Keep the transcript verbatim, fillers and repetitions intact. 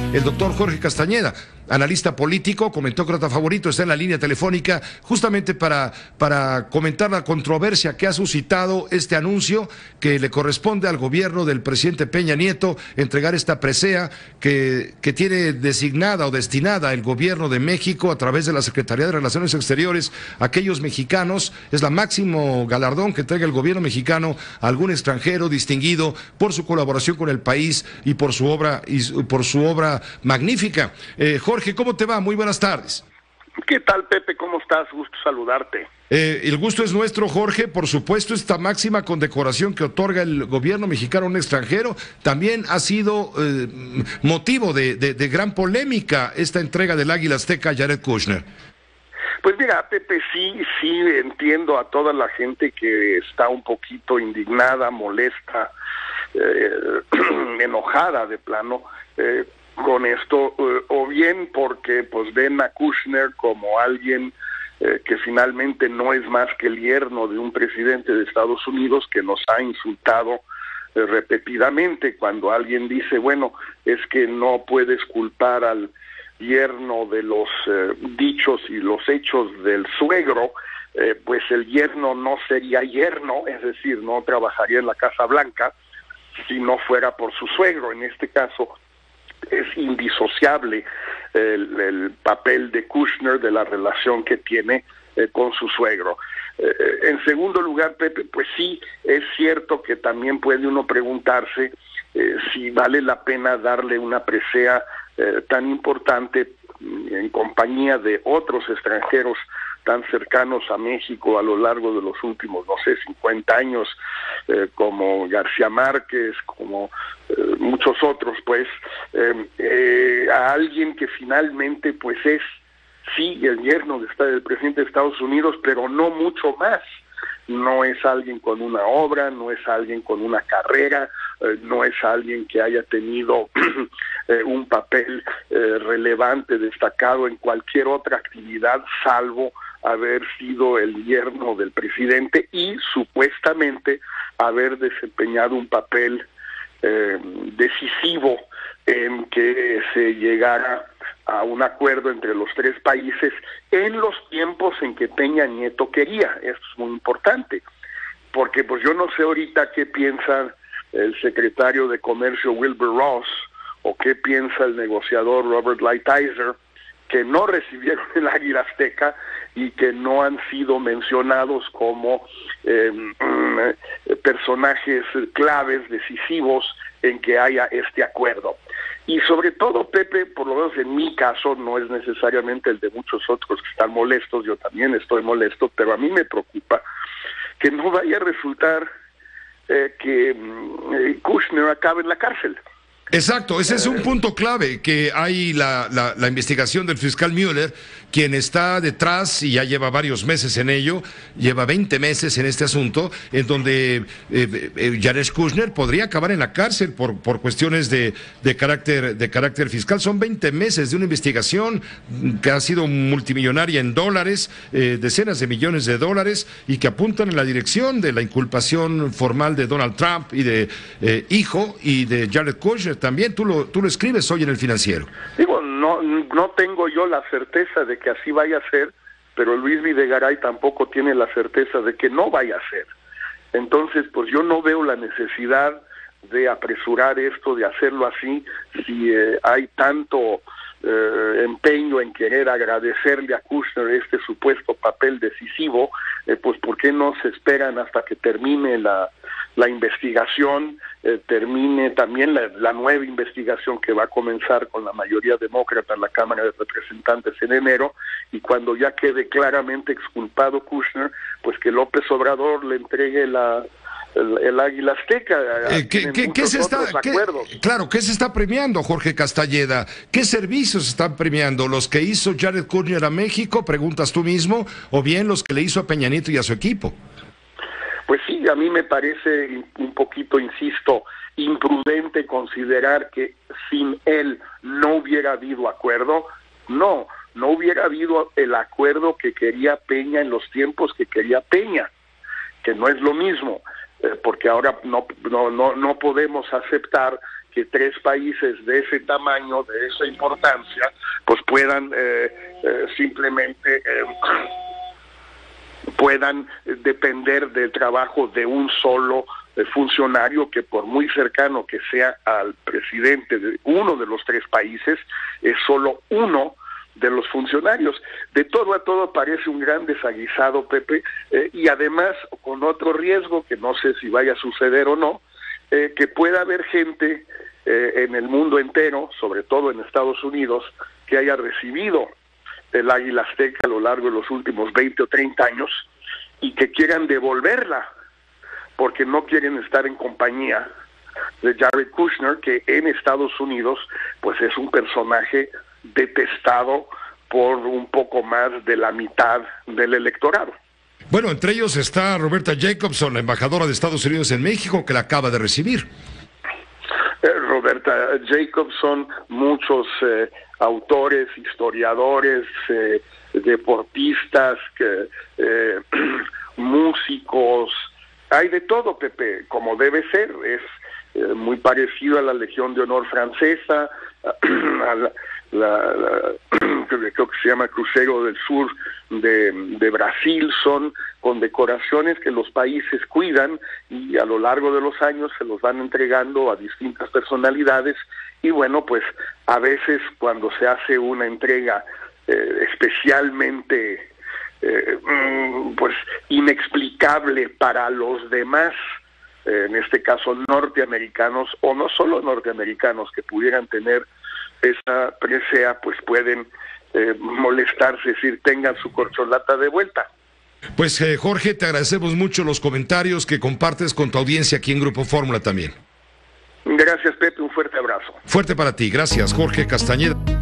el doctor Jorge Castañeda, analista político, comentócrata favorito, está en la línea telefónica justamente para, para comentar la controversia que ha suscitado este anuncio que le corresponde al gobierno del presidente Peña Nieto entregar esta presea que, que tiene designada o destinada el gobierno de México a través de la Secretaría de Relaciones Exteriores a aquellos mexicanos. Es la máximo galardón que entrega el gobierno mexicano a algún extranjero distinguido por su colaboración con el país y por su obra, y por su obra magnífica. Eh, Jorge, ¿cómo te va? Muy buenas tardes. ¿Qué tal, Pepe? ¿Cómo estás? Gusto saludarte. Eh, el gusto es nuestro, Jorge. Por supuesto, esta máxima condecoración que otorga el gobierno mexicano a un extranjero también ha sido eh, motivo de, de, de gran polémica esta entrega del Águila Azteca a Jared Kushner. Pues mira, Pepe, sí, sí entiendo a toda la gente que está un poquito indignada, molesta, eh, enojada de plano, eh, con esto, eh, o bien porque pues ven a Kushner como alguien eh, que finalmente no es más que el yerno de un presidente de Estados Unidos que nos ha insultado eh, repetidamente. Cuando alguien dice, bueno, es que no puedes culpar al yerno de los eh, dichos y los hechos del suegro, eh, pues el yerno no sería yerno, es decir, no trabajaría en la Casa Blanca si no fuera por su suegro. En este caso es indisociable el, el papel de Kushner de la relación que tiene eh, con su suegro. Eh, en segundo lugar, Pepe, pues sí, es cierto que también puede uno preguntarse eh, si vale la pena darle una presea eh, tan importante en compañía de otros extranjeros tan cercanos a México a lo largo de los últimos, no sé, cincuenta años, eh, como García Márquez, como eh, muchos otros, pues, eh, eh, a alguien que finalmente, pues, es, sí, el yerno de, del presidente de Estados Unidos, pero no mucho más. No es alguien con una obra, no es alguien con una carrera, eh, no es alguien que haya tenido eh, un papel eh, relevante, destacado en cualquier otra actividad, salvo haber sido el yerno del presidente y supuestamente haber desempeñado un papel eh, decisivo en que se llegara a un acuerdo entre los tres países en los tiempos en que Peña Nieto quería. Esto es muy importante, porque pues yo no sé ahorita qué piensa el secretario de Comercio Wilbur Ross o qué piensa el negociador Robert Lighthizer, que no recibieron el Águila Azteca y que no han sido mencionados como eh, personajes claves, decisivos en que haya este acuerdo. Y sobre todo, Pepe, por lo menos en mi caso, no es necesariamente el de muchos otros que están molestos, yo también estoy molesto, pero a mí me preocupa que no vaya a resultar eh, que eh, Kushner acabe en la cárcel. Exacto, ese es un punto clave, que hay la, la, la investigación del fiscal Mueller, quien está detrás y ya lleva varios meses en ello, lleva veinte meses en este asunto, en donde eh, eh, Jared Kushner podría acabar en la cárcel por, por cuestiones de, de, carácter, de carácter fiscal. Son veinte meses de una investigación que ha sido multimillonaria en dólares, eh, decenas de millones de dólares, y que apuntan en la dirección de la inculpación formal de Donald Trump y de eh, hijo y de Jared Kushner. También tú lo, tú lo escribes hoy en El Financiero. Digo, no, no tengo yo la certeza de que así vaya a ser, pero Luis Videgaray tampoco tiene la certeza de que no vaya a ser. Entonces, pues yo no veo la necesidad de apresurar esto, de hacerlo así, si eh, hay tanto eh, empeño en querer agradecerle a Kushner este supuesto papel decisivo, eh, pues ¿por qué no se esperan hasta que termine la, la investigación, eh, termine también la, la nueva investigación que va a comenzar con la mayoría demócrata en la Cámara de Representantes en enero, y cuando ya quede claramente exculpado Kushner, pues que López Obrador le entregue la el, el Águila Azteca? Eh, ¿qué, qué, ¿qué se está, qué, claro, ¿qué se está premiando, Jorge Castañeda? ¿Qué servicios se están premiando? ¿Los que hizo Jared Kushner a México, preguntas tú mismo, o bien los que le hizo a Peña Nieto y a su equipo? Pues sí, a mí me parece un poquito, insisto, imprudente considerar que sin él no hubiera habido acuerdo. No, no hubiera habido el acuerdo que quería Peña en los tiempos que quería Peña, que no es lo mismo, eh, porque ahora no, no, no, no podemos aceptar que tres países de ese tamaño, de esa importancia, pues puedan eh, eh, simplemente eh, puedan depender del trabajo de un solo eh, funcionario, que por muy cercano que sea al presidente de uno de los tres países, es solo uno de los funcionarios. De todo a todo parece un gran desaguisado, Pepe, eh, y además con otro riesgo, que no sé si vaya a suceder o no, eh, que pueda haber gente eh, en el mundo entero, sobre todo en Estados Unidos, que haya recibido el Águila Azteca a lo largo de los últimos veinte o treinta años y que quieran devolverla porque no quieren estar en compañía de Jared Kushner, que en Estados Unidos pues es un personaje detestado por un poco más de la mitad del electorado. Bueno, entre ellos está Roberta Jacobson, la embajadora de Estados Unidos en México, que la acaba de recibir. Eh, Roberta Jacobson, muchos eh, autores, historiadores, eh, deportistas, que, eh, músicos, hay de todo, Pepe, como debe ser. Es eh, muy parecido a la Legión de Honor francesa, a la, la, la creo que se llama Crucero del Sur de, de Brasil. Son condecoraciones que los países cuidan y a lo largo de los años se los van entregando a distintas personalidades, y bueno, pues a veces cuando se hace una entrega eh, especialmente eh, pues inexplicable para los demás, eh, en este caso norteamericanos, o no solo norteamericanos, que pudieran tener esa presea, pues pueden eh, molestarse, es decir, tengan su corcholata de vuelta. Pues eh, Jorge, te agradecemos mucho los comentarios que compartes con tu audiencia aquí en Grupo Fórmula también. Gracias, Pepe, un fuerte abrazo. Fuerte para ti, gracias, Jorge Castañeda.